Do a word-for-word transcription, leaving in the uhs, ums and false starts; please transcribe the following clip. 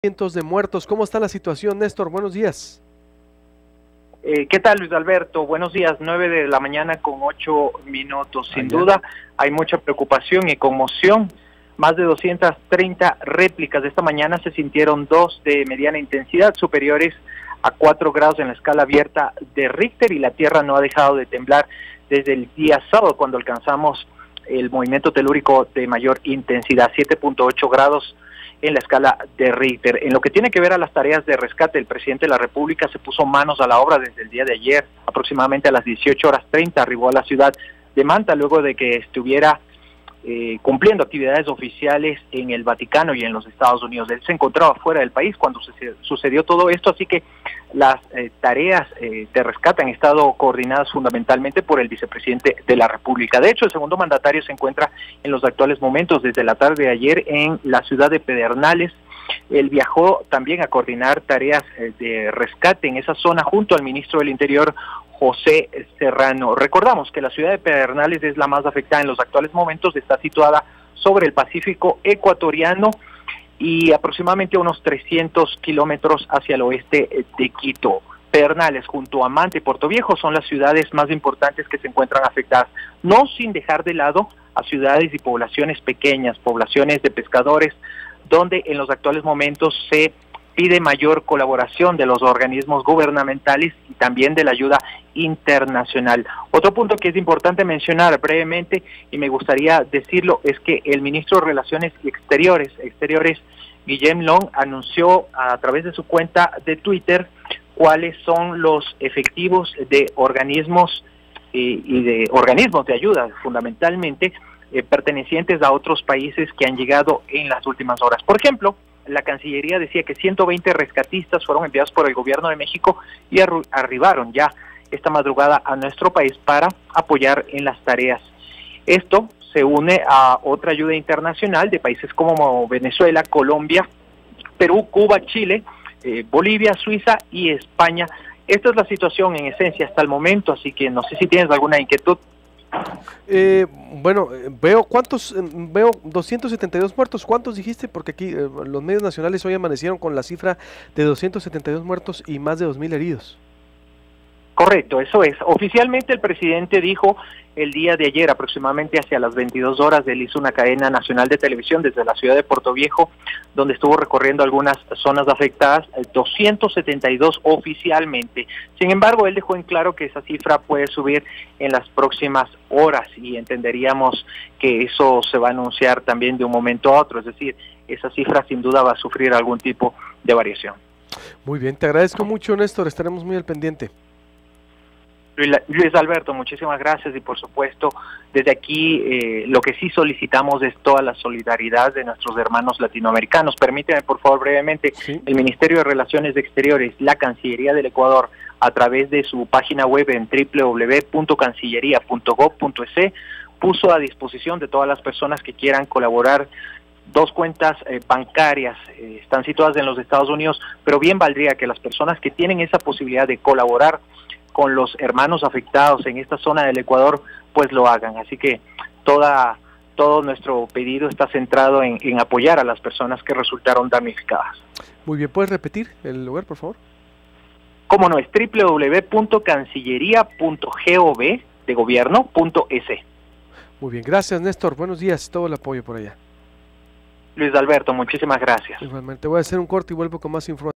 Cientos de muertos. ¿Cómo está la situación, Néstor? Buenos días. Eh, ¿Qué tal, Luis Alberto? Buenos días, nueve de la mañana con ocho minutos. Sin Allá. duda, hay mucha preocupación y conmoción. Más de doscientas treinta réplicas de esta mañana se sintieron dos de mediana intensidad, superiores a cuatro grados en la escala abierta de Richter, y la Tierra no ha dejado de temblar desde el día sábado, cuando alcanzamos el movimiento telúrico de mayor intensidad, siete punto ocho grados en la escala de Richter. En lo que tiene que ver a las tareas de rescate, el presidente de la República se puso manos a la obra desde el día de ayer. Aproximadamente a las dieciocho horas treinta arribó a la ciudad de Manta, luego de que estuviera eh, cumpliendo actividades oficiales en el Vaticano y en los Estados Unidos. Él se encontraba fuera del país cuando se, sucedió todo esto, así que las eh, tareas eh, de rescate han estado coordinadas fundamentalmente por el vicepresidente de la República. De hecho, el segundo mandatario se encuentra en los actuales momentos desde la tarde de ayer en la ciudad de Pedernales. Él viajó también a coordinar tareas eh, de rescate en esa zona junto al ministro del Interior, José Serrano. Recordamos que la ciudad de Pedernales es la más afectada en los actuales momentos, está situada sobre el Pacífico ecuatoriano y aproximadamente unos trescientos kilómetros hacia el oeste de Quito. Pedernales junto a Manta y Puerto Viejo son las ciudades más importantes que se encuentran afectadas, no sin dejar de lado a ciudades y poblaciones pequeñas, poblaciones de pescadores, donde en los actuales momentos se pide mayor colaboración de los organismos gubernamentales y también de la ayuda internacional. Otro punto que es importante mencionar brevemente, y me gustaría decirlo, es que el ministro de Relaciones Exteriores, Exteriores Guillem Long, anunció a través de su cuenta de Twitter cuáles son los efectivos de organismos eh, y de organismos de ayuda, fundamentalmente eh, pertenecientes a otros países que han llegado en las últimas horas. Por ejemplo, la Cancillería decía que ciento veinte rescatistas fueron enviados por el gobierno de México y arribaron ya esta madrugada a nuestro país para apoyar en las tareas. Esto se une a otra ayuda internacional de países como Venezuela, Colombia, Perú, Cuba, Chile, eh, Bolivia, Suiza y España. Esta es la situación en esencia hasta el momento, así que no sé si tienes alguna inquietud. Eh, bueno, veo cuántos, veo doscientos setenta y dos muertos. ¿Cuántos dijiste? Porque aquí eh, los medios nacionales hoy amanecieron con la cifra de doscientos setenta y dos muertos y más de dos mil heridos. Correcto, eso es. Oficialmente el presidente dijo el día de ayer, aproximadamente hacia las veintidós horas, él hizo una cadena nacional de televisión desde la ciudad de Puerto Viejo, donde estuvo recorriendo algunas zonas afectadas, doscientos setenta y dos oficialmente. Sin embargo, él dejó en claro que esa cifra puede subir en las próximas horas y entenderíamos que eso se va a anunciar también de un momento a otro, es decir, esa cifra sin duda va a sufrir algún tipo de variación. Muy bien, te agradezco mucho, Néstor, estaremos muy al pendiente. Luis Alberto, muchísimas gracias, y por supuesto desde aquí eh, lo que sí solicitamos es toda la solidaridad de nuestros hermanos latinoamericanos. Permíteme por favor brevemente, sí. El Ministerio de Relaciones Exteriores, la Cancillería del Ecuador, a través de su página web en doble u doble u doble u punto cancillería punto gob punto es, puso a disposición de todas las personas que quieran colaborar dos cuentas eh, bancarias, eh, están situadas en los Estados Unidos, pero bien valdría que las personas que tienen esa posibilidad de colaborar con los hermanos afectados en esta zona del Ecuador, pues lo hagan. Así que toda todo nuestro pedido está centrado en, en apoyar a las personas que resultaron damnificadas. Muy bien, ¿puedes repetir el lugar, por favor? Cómo no, es doble u doble u doble u punto cancillería punto gob de gobierno punto es. Muy bien, gracias, Néstor, buenos días, todo el apoyo por allá. Luis Alberto, muchísimas gracias. Igualmente, voy a hacer un corte y vuelvo con más información.